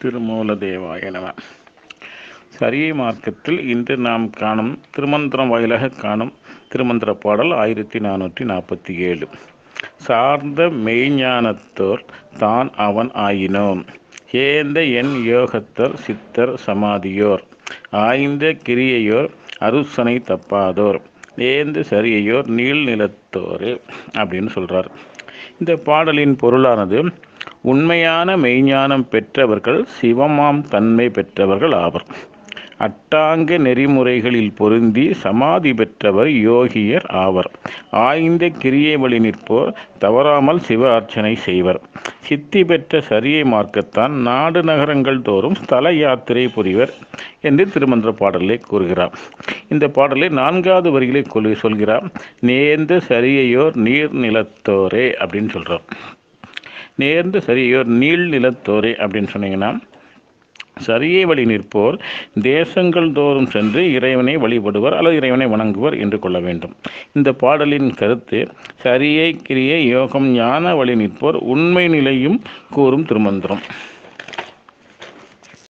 திருமூலதேவாய நம. சரியை மார்க்கத்தில் இன்று நாம் காணும் திருமந்திரம் வாயிலாக காணும் திருமந்திர பாடல் 1447. சார்ந்த மெய்ஞானத்தோர் தான் அவன் ஆயினோம், ஏந்த என் யோகத்தர் சித்தர் சமாதியோர், ஆய்ந்த கிரியையோர் அருசனை தப்பாதோர், ஏந்து சரியையோர் நீள் நிலத்தோரே அப்படின்னு சொல்கிறார். இந்த பாடலின் பொருளானது, உண்மையான மெய்ஞானம் பெற்றவர்கள் சிவமாம் தன்மை பெற்றவர்கள் ஆவர். அட்டாங்க நெறிமுறைகளில் பொருந்தி சமாதி பெற்றவர் யோகியர் ஆவர். ஆய்ந்த கிரியை வழி நிற்போர் தவறாமல் சிவ அர்ச்சனை செய்வர். சித்தி பெற்ற சரியை மார்க்கத்தான் நாடு நகரங்கள் தோறும் ஸ்தல யாத்திரை புரிவர் என்று திருமந்திர பாடலை கூறுகிறார். இந்த பாடலை 4வது வரிகளை சொல்கிறார். நேர்ந்த சரியையோர் நீர் நிலத்தோரே அப்படின்னு சொல்கிறார். நேர்ந்த சரியையோர் நீள் நிலத்தோரே அப்படின்னு சொன்னீங்கன்னா, சரியை வழி நிற்போர் தேசங்கள் தோறும் சென்று இறைவனை வழிபடுவர் அல்லது இறைவனை வணங்குவர் என்று கொள்ள வேண்டும். இந்த பாடலின் கருத்து, சரியை கிரியை யோகம் ஞான வழி நிற்போர் உண்மை நிலையும் கூறும் திருமந்திரம்.